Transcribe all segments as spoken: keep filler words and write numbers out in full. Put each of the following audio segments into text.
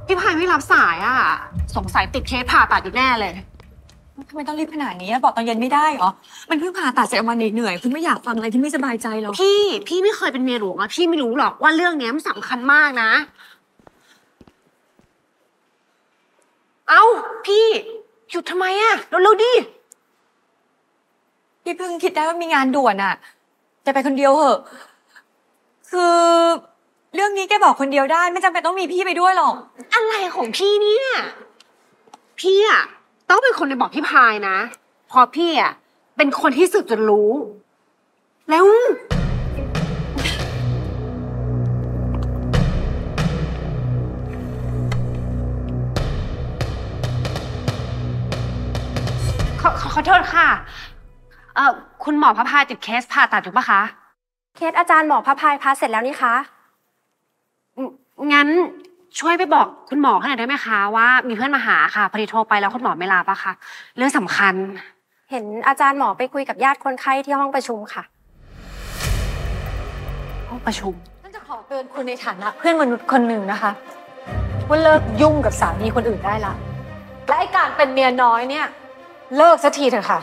พี่พายไม่รับสายอ่ะสงสัยติดเคสผ่าตัดอยู่แน่เลยทำไมต้องรีบขนาดนี้บอกตอนเย็นไม่ได้เหรอมันเพิ่งผ่าตัดเสร็จออกมาเหนื่อยคุณไม่อยากฟังอะไรที่ไม่สบายใจหรอพี่พี่ไม่เคยเป็นเมียหลวงอ่ะพี่ไม่รู้หรอกว่าเรื่องนี้มันสำคัญมากนะเอ้าพี่หยุดทำไมอ่ะเร็วๆดิพี่เพิ่งคิดได้ว่ามีงานด่วนอ่ะจะไปคนเดียวเหอะคือเรื่องนี้แกบอกคนเดียวได้ไม่จำเป็นต้องมีพี่ไปด้วยหรอกอะไรของพี่เนี่ยพี่อ่ะต้องเป็นคนไปบอกพี่พายนะเพราะพี่อ่ะเป็นคนที่สืบจนรู้แล้วขอขอโทษค่ะเอ่อคุณหมอพระพายติดเคสผ่าตัดอยู่ปะคะเคสอาจารย์หมอพระพายพาเสร็จแล้วนี่คะงั้นช่วยไปบอกคุณหมอขนาดได้ไหมคะว่ามีเพื่อนมาหาค่ะพอดีโทรไปแล้วคุณหมอไม่รับอะค่ะเรื่องสำคัญเห็นอาจารย์หมอไปคุยกับญาติคนไข้ที่ห้องประชุมค่ะห้องประชุมฉันจะขอเตือนคุณในฐานะเพื่อนมนุษย์คนหนึ่งนะคะว่าเลิกยุ่งกับสามีคนอื่นได้ละและไอ้การเป็นเมียน้อยเนี่ยเลิกสักทีเถอะค่ะ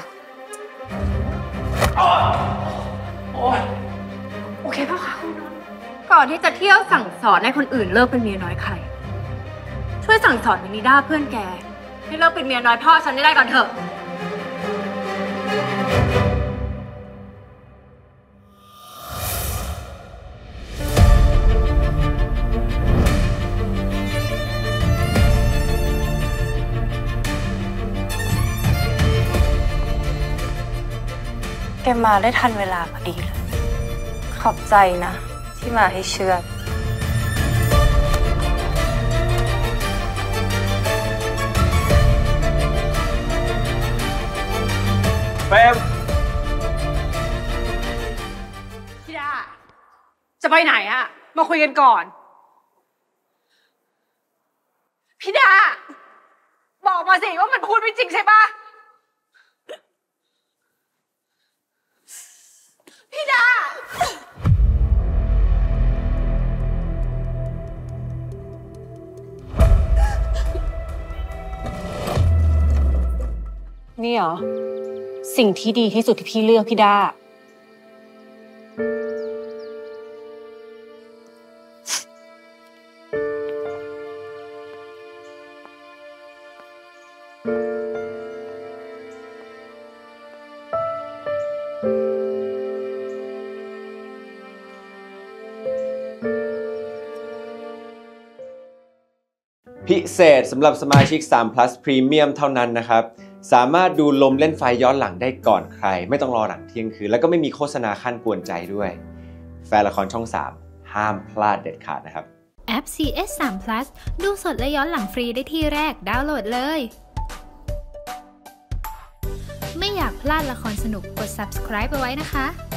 โอเคป่ะคะคุณก่อนที่จะเที่ยวสั่งสอนให้คนอื่นเลิกเป็นเมียน้อยใครช่วยสั่งสอนมินิด้าเพื่อนแกให้เลิกเป็นเมียน้อยพ่อฉันได้ก่อนเถอะแกมาได้ทันเวลาพอดีเลยขอบใจนะที่มาให้เชื่อเฟมพี่ดาจะไปไหนอะมาคุยกันก่อนพี่ดาบอกมาสิว่ามันพูดไม่จริงใช่ปะพี่ดานี่เหรอสิ่งที่ดีที่สุดที่พี่เลือกพี่ดาพิเศษสำหรับสมาชิกสาม plus Premium เท่านั้นนะครับสามารถดูลมเล่นไฟย้อนหลังได้ก่อนใครไม่ต้องรอหลังเที่ยงคืนแล้วก็ไม่มีโฆษณาขั้นกวนใจด้วยแฟนละครช่องสามห้ามพลาดเด็ดขาดนะครับแอป ซี เอส สาม plus ดูสดและย้อนหลังฟรีได้ที่แรกดาวน์โหลดเลยไม่อยากพลาดละครสนุกกด subscribe เอาไว้นะคะ